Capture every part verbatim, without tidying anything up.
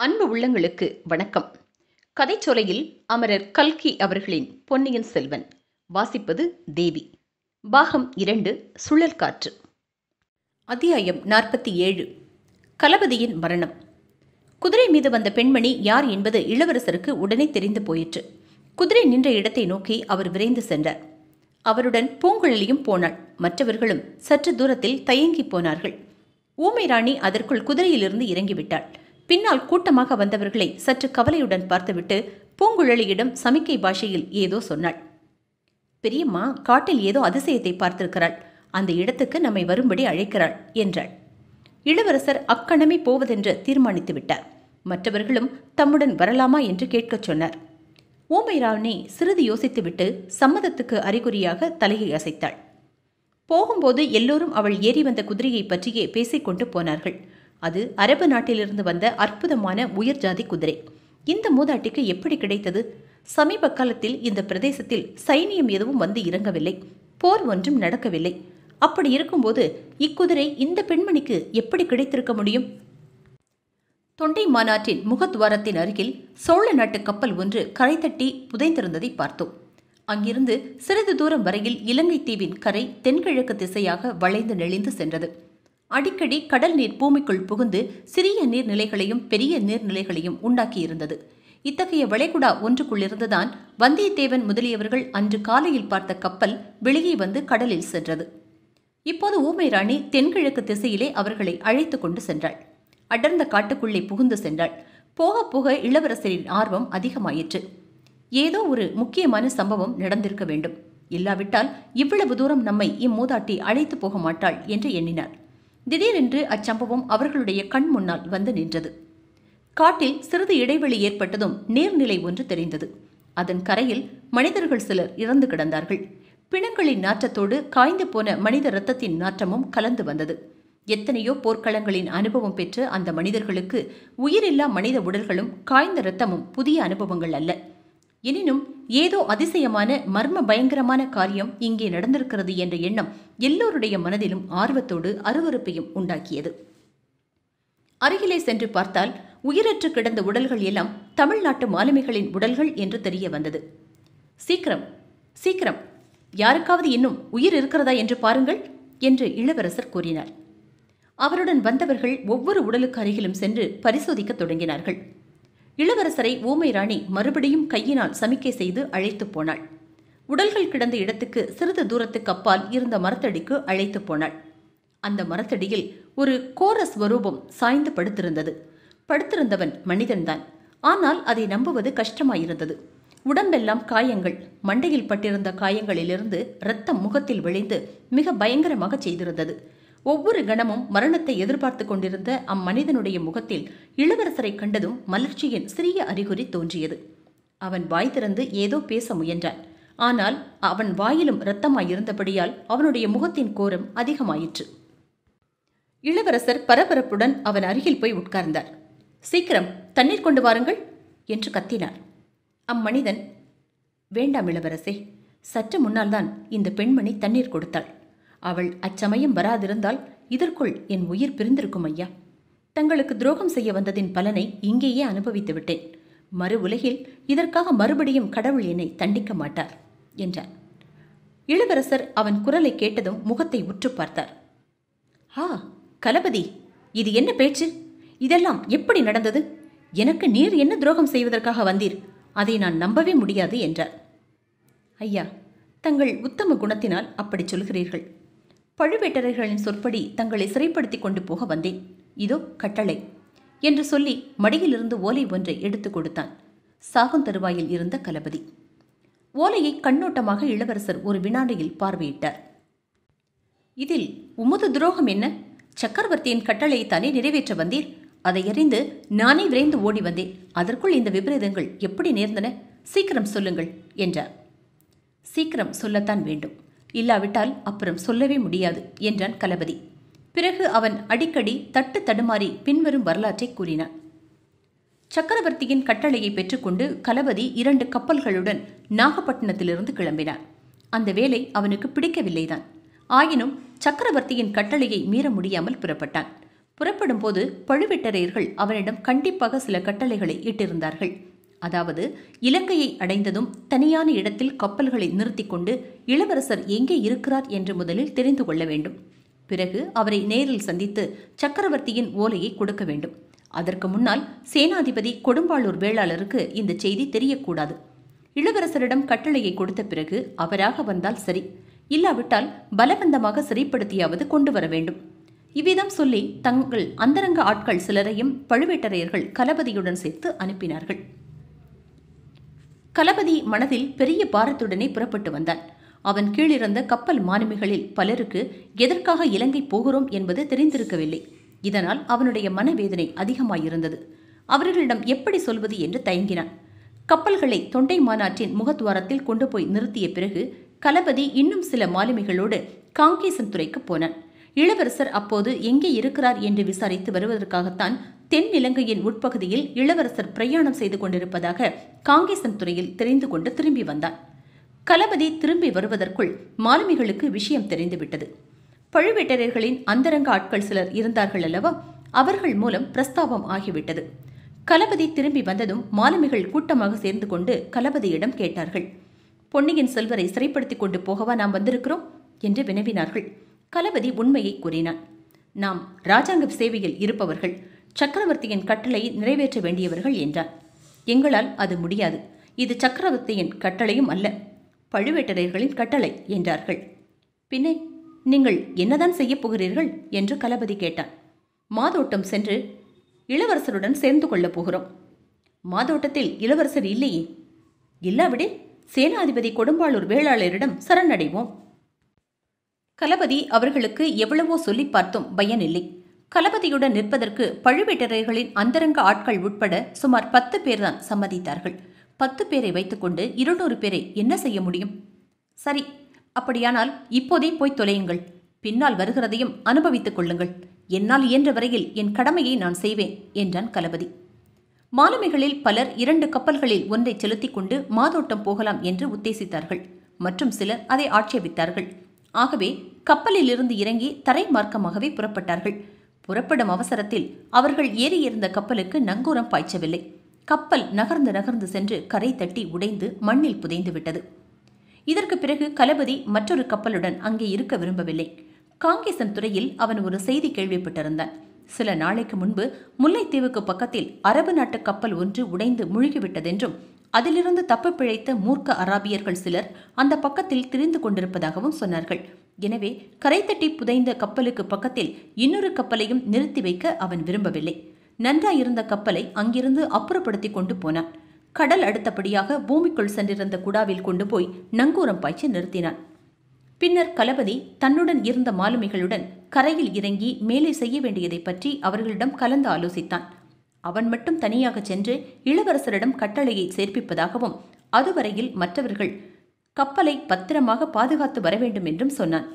அன்பு உள்ளங்களுக்கு வணக்கம். கதைச்சோலையில் அமரர் கல்கி அவர்களின் பொன்னியின் செல்வன். வாசிப்பது தேவி. பாகம் இரண்டு. சுழல் காற்று. அத்தியாயம் நாற்பத்தி ஏழு. கலபதியின் மரணம். குதிரை மீது வந்த பெண்மணி யார் என்பது இளவரசருக்கு உடனே தெரிந்து போயிற்று. குதிரை நின்ற இடத்தை நோக்கி அவர் விரைந்து சென்றார். அவருடன் பூங்குழலியும் போனாள். மற்றவர்களும் சற்று தூரத்தில் தயங்கி போனார்கள். ஊமை ராணி அதற்குள் குதிரையிலிருந்து இறங்கிவிட்டாள். பின்னால் கூட்டமாக வந்தவர்களை சற்று கவலையுடன் பார்த்துவிட்டு பூங்குழலியிடம் சமிக்கை பாஷையில் ஏதோ சொன்னாள். பெரியம்மா காட்டில் ஏதோ அதிசயத்தை பார்த்திருக்கிறாள். அந்த இடத்துக்கு நம்மை வரும்படி அழைக்கிறாள் என்றாள். இளவரசர் அக்கணமே போவதென்று தீர்மானித்து விட்டார். மற்றவர்களும் தம்முடன் வரலாமா என்று கேட்கச் சொன்னார். ஊமை ராணி சிறிது யோசித்துவிட்டு சம்மதத்துக்கு அறிகுறியாக தலையை அசைத்தாள். போகும்போது எல்லோரும் அவள் ஏறி வந்த குதிரையை பற்றியே பேசிக்கொண்டு போனார்கள். அது அரபு நாட்டிலிருந்து வந்த அற்புதமான உயர் ஜாதி குதிரை. இந்த மூதாட்டிக்கு எப்படி கிடைத்தது? சமீப காலத்தில் இந்த பிரதேசத்தில் சைனியம் எதுவும் வந்து இறங்கவில்லை, போர் ஒன்றும் நடக்கவில்லை. அப்படி இருக்கும்போது இக்குதிரை இந்த பெண்மணிக்கு எப்படி கிடைத்திருக்க முடியும்? தொண்டை மாநாட்டின் முகத்வாரத்தின் அருகில் சோழ நாட்டு கப்பல் ஒன்று கரை தட்டி புதைந்திருந்ததை பார்த்தோம். அங்கிருந்து சிறிது தூரம் வரையில் இலங்கை தீவின் கரை தென்கிழக்கு திசையாக வளைந்து நெளிந்து சென்றது. அடிக்கடி கடல் நீர் பூமிக்குள் புகுந்து சிறிய நீர்நிலைகளையும் பெரிய நீர்நிலைகளையும் உண்டாக்கியிருந்தது. இத்தகைய வளைகுடா ஒன்றுக்குள்ளிருந்துதான் வந்தியத்தேவன் முதலியவர்கள் அன்று காலையில் பார்த்த கப்பல் வெளியே வந்து கடலில் சென்றது. இப்போது ஊமை ராணி தென்கிழக்கு திசையிலே அவர்களை அழைத்து கொண்டு சென்றாள். அடர்ந்த காட்டுக்குள்ளே புகுந்து சென்றாள். போக போக இளவரசரின் ஆர்வம் அதிகமாயிற்று. ஏதோ ஒரு முக்கியமான சம்பவம் நடந்திருக்க வேண்டும். இல்லாவிட்டால் இவ்வளவு தூரம் நம்மை இம்மூதாட்டி அழைத்து போக மாட்டாள் என்று எண்ணினார். திடீரென்று அச்சம்பவம் அவர்களுடைய கண் முன்னால் வந்து நின்றது. காட்டில் சிறிது இடைவெளி ஏற்பட்டதும் நீர்நிலை ஒன்று தெரிந்தது. அதன் கரையில் மனிதர்கள் சிலர் இறந்து கிடந்தார்கள். பிணங்களின் நாற்றத்தோடு காய்ந்து போன மனித இரத்தத்தின் நாற்றமும் கலந்து வந்தது. எத்தனையோ போர்க்களங்களின் அனுபவம் பெற்ற அந்த மனிதர்களுக்கு உயிரில்லா மனித உடல்களும் காய்ந்த இரத்தமும் புதிய அனுபவங்கள் அல்ல. எனினும் ஏதோ அதிசயமான மர்ம பயங்கரமான காரியம் இங்கே நடந்திருக்கிறது என்ற எண்ணம் எல்லோருடைய மனதிலும் ஆர்வத்தோடு அருவருப்பையும் உண்டாக்கியது. அருகிலே சென்று பார்த்தால் உயிரற்று கிடந்த உடல்கள் எல்லாம் தமிழ்நாட்டு மாலுமிகளின் உடல்கள் என்று தெரிய வந்தது. சீக்கிரம் சீக்கிரம், யாருக்காவது இன்னும் உயிர் இருக்கிறதா என்று பாருங்கள் என்று இளவரசர் கூறினார். அவருடன் வந்தவர்கள் ஒவ்வொரு உடலுக்கு அருகிலும் சென்று பரிசோதிக்க தொடங்கினார்கள். இளவரசரை ஊமை ராணி மறுபடியும் கையினால் சமிக்கை செய்து அழைத்து போனாள். உடல்கள் கிடந்த இடத்துக்கு சிறிது தூரத்துக்கு அப்பால் இருந்த மரத்தடிக்கு அழைத்து போனாள். அந்த மரத்தடியில் ஒரு கோர ஸ்வரூபம் சாய்ந்து படுத்திருந்தது. படுத்திருந்தவன் மனிதன்தான். ஆனால் அதை நம்புவது கஷ்டமாயிருந்தது. உடம்பெல்லாம் காயங்கள். மண்டையில் பட்டிருந்த காயங்களிலிருந்து இரத்தம் முகத்தில் விளைந்து மிக பயங்கரமாக செய்திருந்தது. ஒவ்வொரு கணமும் மரணத்தை எதிர்பார்த்து கொண்டிருந்த அம்மனிதனுடைய முகத்தில் இளவரசரை கண்டதும் மலர்ச்சியின் சிறிய அறிகுறி தோன்றியது. அவன் வாய் திறந்து ஏதோ பேச முயன்றான். ஆனால் அவன் வாயிலும் இரத்தமாயிருந்தபடியால் அவனுடைய முகத்தின் கோரம் அதிகமாயிற்று. இளவரசர் பரபரப்புடன் அவன் அருகில் போய் உட்கார்ந்தார். சீக்கிரம் தண்ணீர் கொண்டு வாருங்கள் என்று கத்தினார். அம்மனிதன், வேண்டாம் இளவரசே, சற்று முன்னால் தான் இந்த பெண்மணி தண்ணீர் கொடுத்தாள். அவள் அச்சமயம் வராதிருந்தால் இதற்குள் என் உயிர் பிரிந்திருக்கும் ஐயா. தங்களுக்கு துரோகம் செய்ய வந்ததின் பலனை இங்கேயே அனுபவித்து விட்டேன். மறு உலகில் இதற்காக மறுபடியும் கடவுள் என்னை தண்டிக்க மாட்டார் என்றார். இளவரசர் அவன் குரலை கேட்டதும் முகத்தை உற்று பார்த்தார். ஆ கலபதி, இது என்ன பேச்சு? இதெல்லாம் எப்படி நடந்தது? எனக்கு நீர் என்ன துரோகம் செய்வதற்காக வந்தீர்? அதை நான் நம்பவே முடியாது என்றார். ஐயா, தங்கள் உத்தம குணத்தினால் அப்படி சொல்கிறீர்கள். பழுவேட்டரையர்களின் சொற்படி தங்களை சிறைப்படுத்தி கொண்டு போக வந்தேன். இதோ கட்டளை என்று சொல்லி மடியிலிருந்து ஓலை ஒன்றை எடுத்து கொடுத்தான். சாகும் தருவாயில் இருந்த கலபதி. ஓலையை கண்ணோட்டமாக இளவரசர் ஒரு வினாடியில் பார்வையிட்டார். இதில் உமது துரோகம் என்ன? சக்கரவர்த்தியின் கட்டளையை தானே நிறைவேற்ற வந்தீர். அதை அறிந்து நானே விரைந்து ஓடி வந்தேன். அதற்குள் இந்த விபரீதங்கள் எப்படி நேர்ந்தன? சீக்கிரம் சொல்லுங்கள் என்றார். சீக்கிரம் சொல்லத்தான் வேண்டும், இல்லாவிட்டால் அப்புறம் சொல்லவே முடியாது என்றான் கலபதி. பிறகு அவன் அடிக்கடி தட்டு தடுமாறி பின்வரும் வரலாற்றை கூறினான். சக்கரவர்த்தியின் கட்டளையை பெற்றுக்கொண்டு கலபதி இரண்டு கப்பல்களுடன் நாகப்பட்டினத்திலிருந்து கிளம்பினார். அந்த வேலை அவனுக்கு பிடிக்கவில்லைதான். ஆயினும் சக்கரவர்த்தியின் கட்டளையை மீற முடியாமல் புறப்பட்டான். புறப்படும் போது பழுவேட்டரையர்கள் அவனிடம் கண்டிப்பாக சில கட்டளைகளை இட்டிருந்தார்கள். அதாவது, இலங்கையை அடைந்ததும் தனியான இடத்தில் கப்பல்களை நிறுத்திக் கொண்டு இளவரசர் எங்கே இருக்கிறார் என்று முதலில் தெரிந்து கொள்ள வேண்டும். பிறகு அவரை நேரில் சந்தித்து சக்கரவர்த்தியின் ஓலையை கொடுக்க வேண்டும். அதற்கு முன்னால் சேனாதிபதி கொடும்பாளூர் வேளாளருக்கு இந்த செய்தி தெரியக்கூடாது. இளவரசரிடம் கட்டளையை கொடுத்த பிறகு அவராக வந்தால் சரி, இல்லாவிட்டால் பலவந்தமாக சிறைப்படுத்தியாவது கொண்டு வர வேண்டும். இவ்விதம் சொல்லி தங்கள் அந்தரங்க ஆட்கள் சிலரையும் பழுவேட்டரையர்கள் கலபதியுடன் சேர்த்து அனுப்பினார்கள். கலபதி மனதில் பெரிய பாரத்துடனே புறப்பட்டு வந்தான். அவன் கீழிருந்த கப்பல் மாலுமிகளில் பலருக்கு எதற்காக இலங்கை போகிறோம் என்பது தெரிந்திருக்கவில்லை. இதனால் அவனுடைய மனவேதனை அதிகமாயிருந்தது. அவர்களிடம் எப்படி சொல்வது என்று தயங்கினான். கப்பல்களை தொண்டை மாநாட்டின் முகத்துவாரத்தில் கொண்டு போய் நிறுத்திய பிறகு கலபதி இன்னும் சில மாலுமிகளோடு காங்கேசன் துறைக்கு போனான். இளவரசர் அப்போது எங்கே இருக்கிறார் என்று விசாரித்து வருவதற்காகத்தான் தென் இலங்கையின் உட்பகுதியில் இளவரசர் பிரயாணம் செய்து கொண்டிருப்பதாக காங்கேசன் துறையில் தெரிந்து கொண்டு திரும்பி வந்தான். கலபதி திரும்பி வருவதற்குள் மாலுமிகளுக்கு விஷயம் தெரிந்துவிட்டது. பழுவேட்டரையர்களின் அந்தரங்க ஆட்கள் சிலர் இருந்தார்கள் அல்லவா, அவர்கள் மூலம் பிரஸ்தாபம் ஆகிவிட்டது. கலபதி திரும்பி வந்ததும் மாலுமிகள் கூட்டமாக சேர்ந்து கொண்டு கலபதியிடம் கேட்டார்கள். பொன்னியின் செல்வரை சிறைப்படுத்திக் கொண்டு போகவா நாம் வந்திருக்கிறோம் என்று வினவினார்கள். கலபதி உண்மையை கூறினான். நாம் ராஜாங்க சேவையில் இருப்பவர்கள், சக்கரவர்த்தியின் கட்டளையை நிறைவேற்ற வேண்டியவர்கள் என்றார். எங்களால் அது முடியாது. இது சக்கரவர்த்தியின் கட்டளையும் அல்ல, பழுவேட்டரையர்களின் கட்டளை என்றார்கள். பின்னே நீங்கள் என்னதான் செய்யப் போகிறீர்கள் என்று கலபதி கேட்டான். மாதோட்டம் சென்று இளவரசருடன் சேர்ந்து கொள்ளப் போகிறோம். மாதோட்டத்தில் இளவரசர் இல்லையே. இல்லாவிடே சேனாதிபதி கொடும்பாளூர் வேளாளரிடம் சரணடைவோம். கலபதி அவர்களுக்கு எவ்வளவோ சொல்லி பார்த்தும் பயனில்லை. கலபதியுடன் நிற்பதற்கு பழுவேட்டரையர்களின் அந்தரங்க ஆட்கள் உட்பட சுமார் பத்து பேர்தான் சம்மதித்தார்கள். பத்து பேரை வைத்துக்கொண்டு இருநூறு பேரை என்ன செய்ய முடியும்? சரி, அப்படியானால் இப்போதே போய் தொலையுங்கள். பின்னால் வருகிறதையும் அனுபவித்துக் கொள்ளுங்கள். என்னால் இயன்ற வரையில் என் கடமையை நான் செய்வேன் என்றான் கலபதி. மாலுமிகளில் பலர் இரண்டு கப்பல்களில் ஒன்றை செலுத்திக் கொண்டு மாதோட்டம் போகலாம் என்று உத்தேசித்தார்கள். மற்றும் சிலர் அதை ஆட்சேபித்தார்கள். ஆகவே கப்பலில் இருந்து இறங்கி தரை மார்க்கமாகவே புறப்பட்டார்கள். புறப்படும் அவசரத்தில் அவர்கள் ஏறியிருந்த கப்பலுக்கு நங்கூரம் பாய்ச்சவில்லை. கப்பல் நகர்ந்து நகர்ந்து சென்று கரை தட்டி உடைந்து மண்ணில் புதைந்து விட்டது. இதற்கு பிறகு கலபதி மற்றொரு கப்பலுடன் அங்கே இருக்க விரும்பவில்லை. காங்கேசன் துறையில் அவன் ஒரு செய்தி கேள்விப்பட்டிருந்தான். சில நாளைக்கு முன்பு முல்லைத்தீவுக்கு பக்கத்தில் அரபு நாட்டு கப்பல் ஒன்று உடைந்து முழுகிவிட்டதென்றும் அதிலிருந்து தப்பி பிழைத்த மூர்க்க அராபியர்கள் சிலர் அந்த பக்கத்தில் திரிந்து கொண்டிருப்பதாகவும் சொன்னார்கள். எனவே கரை தட்டி புதைந்த கப்பலுக்கு பக்கத்தில் இன்னொரு கப்பலையும் நிறுத்தி வைக்க அவன் விரும்பவில்லை. நன்றாயிருந்த கப்பலை அங்கிருந்து அப்புறப்படுத்தி கொண்டு போனான். கடல் அடுத்தபடியாக பூமிக்குள் சென்றிருந்த குடாவில் கொண்டு போய் நங்கூரம் பாய்ச்சி நிறுத்தினான். பின்னர் கலபதி தன்னுடன் இருந்த மாலுமிகளுடன் கரையில் இறங்கி மேலே செய்ய வேண்டியதை பற்றி அவர்களிடம் கலந்து ஆலோசித்தான். அவன் மட்டும் தனியாக சென்று இளவரசரிடம் கட்டளையை சேர்ப்பிப்பதாகவும் அதுவரையில் மற்றவர்கள் கப்பலை பத்திரமாக பாதுகாத்து வர வேண்டும் என்றும் சொன்னான்.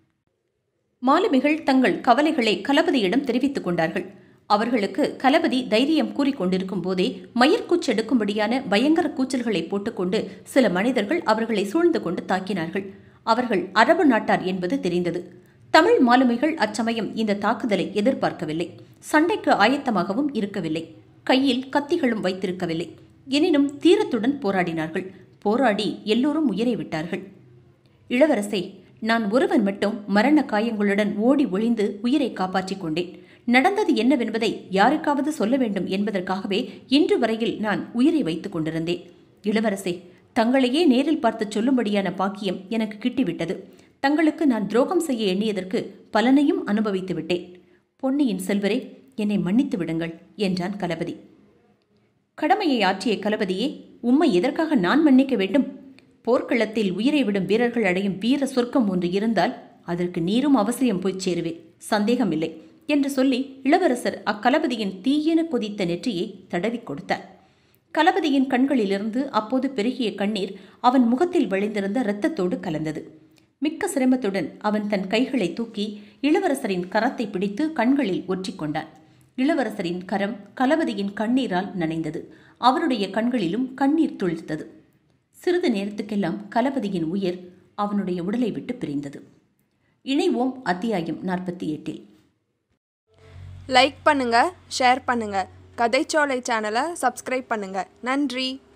மாலுமிகள் தங்கள் கவலைகளை கலபதியிடம் தெரிவித்துக் கொண்டார்கள். அவர்களுக்கு கலபதி தைரியம் கூறிக்கொண்டிருக்கும் போதே மயிர்கூச்செடுக்கும்படியான பயங்கர கூச்சல்களை போட்டுக்கொண்டு சில மனிதர்கள் அவர்களை சூழ்ந்து கொண்டு தாக்கினார்கள். அவர்கள் அரபு நாட்டார் என்பது தெரிந்தது. தமிழ் மாலுமிகள் அச்சமயம் இந்த தாக்குதலை எதிர்பார்க்கவில்லை. சண்டைக்கு ஆயத்தமாகவும் இருக்கவில்லை. கையில் கத்திகளும் வைத்திருக்கவில்லை. எனினும் தீரத்துடன் போராடினார்கள். போராடி எல்லோரும் உயிரை விட்டார்கள். இளவரசே, நான் ஒருவன் மட்டும் மரண காயங்களுடன் ஓடி ஒளிந்து உயிரை காப்பாற்றிக் கொண்டேன். நடந்தது என்னவென்பதை யாருக்காவது சொல்ல வேண்டும் என்பதற்காகவே இன்று வரையில் நான் உயிரை வைத்துக் கொண்டிருந்தேன். இளவரசே, தங்களையே நேரில் பார்த்து சொல்லும்படியான பாக்கியம் எனக்கு கிட்டிவிட்டது. தங்களுக்கு நான் துரோகம் செய்ய எண்ணியதற்கு பலனையும் அனுபவித்து விட்டேன். பொன்னியின் செல்வரே, என்னை மன்னித்து விடுங்கள் என்றான் கலபதி. கடமையை ஆற்றிய கலபதியே, உம்மை எதற்காக நான் மன்னிக்க வேண்டும்? போர்க்களத்தில் உயிரை விடும் வீரர்கள் அடையும் வீர சொர்க்கம் ஒன்று இருந்தால் அதற்கு நீரும் அவசியம் போய் சேருவேன், சந்தேகமில்லை என்று சொல்லி இளவரசர் அக்கலபதியின் தீயென கொதித்த நெற்றியை தடவி கொடுத்தார். கலபதியின் கண்களிலிருந்து அப்போது பெருகிய கண்ணீர் அவன் முகத்தில் வழிந்திருந்த இரத்தத்தோடு கலந்தது. மிக்க சிரமத்துடன் அவன் தன் கைகளை தூக்கி இளவரசரின் கரத்தை பிடித்து கண்களில் ஒற்றிக்கொண்டான். இளவரசரின் கரம் கலபதியின் கண்ணீரால் நனைந்தது. அவருடைய கண்களிலும் கண்ணீர் துளிர்த்தது. சிறிது நேரத்துக்கெல்லாம் கலபதியின் உயிர் அவனுடைய உடலை விட்டு பிரிந்தது. இணைவோம் அத்தியாயம் நாற்பத்தி எட்டில். லைக் பண்ணுங்கள், ஷேர் பண்ணுங்கள். கதைச்சோலை சேனலை சப்ஸ்கிரைப் பண்ணுங்கள். நன்றி.